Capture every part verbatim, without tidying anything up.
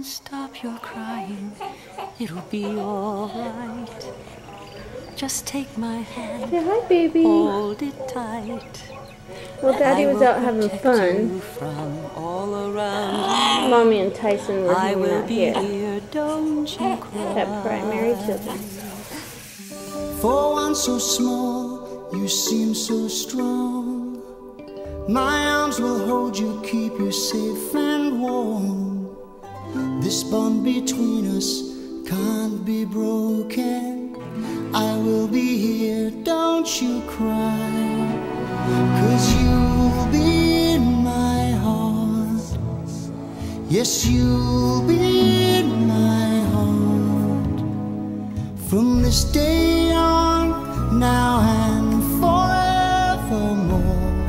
can stop your crying. It'll be all right. Just take my hand. Say hi, baby. Hold it tight. Well, Daddy was out having fun. From all around. Mommy and Tyson were I hanging will out be here. here, don't you cry. At Primary Children's. For one so small, you seem so strong. My arms will hold you, keep you safe and warm. This bond between us can't be broken. I will be here, don't you cry. 'Cause you'll be in my heart. Yes, you'll be in my heart. From this day on, now and forevermore.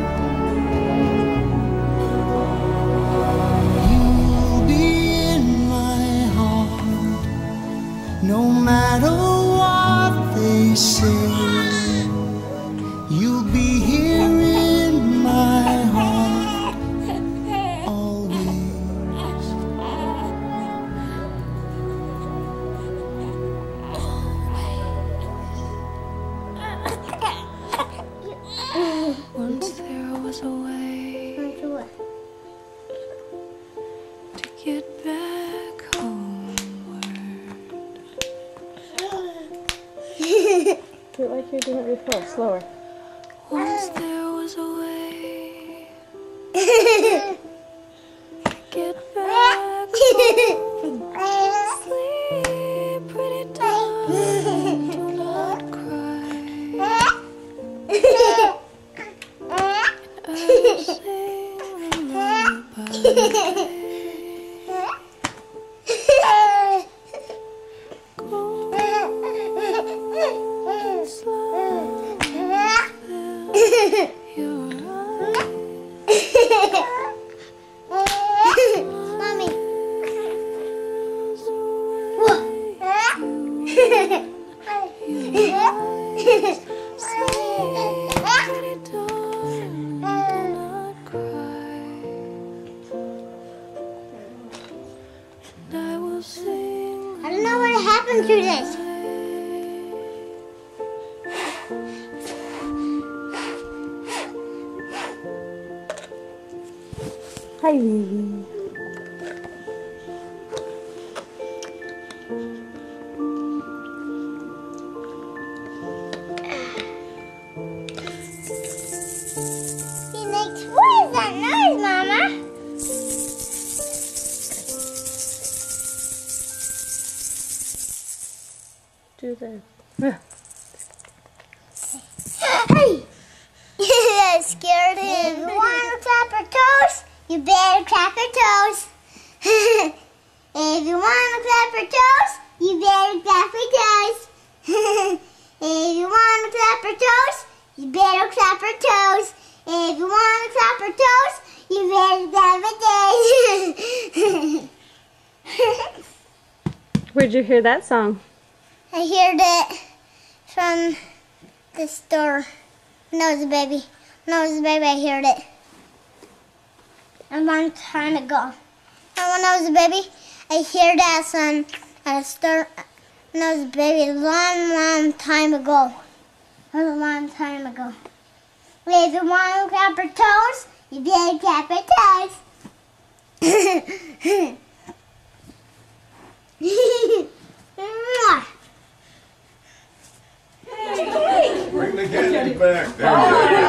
You'll be in my heart. No matter what they say, you'll be here in my heart always. Once there was a way to get back homeward. Do it like you're doing it before, slower. Once there was a way to get back home. Sleep, pretty darling, do not cry. And I'll sing a lullaby. I don't know what happened to this. Hi, baby. He makes what is that noise, Mama? Do this. Yeah. Hey! That scared him. If you want to clap your toes, you better clap your toes. If you want to clap your toes, you better clap your toes. If you want to clap your toes, you better clap your toes. If you want to clap your toes, you better clap your toes. Where'd you hear that song? I heard it from the store. When I was a baby. When I was a baby, I heard it. A long time ago. And when I was a baby, I heard that song at a store. When I was a baby, a long, long time ago. It was a long time ago. If you want to clap your toes, you better clap your toes. Bring the candy back. There we go.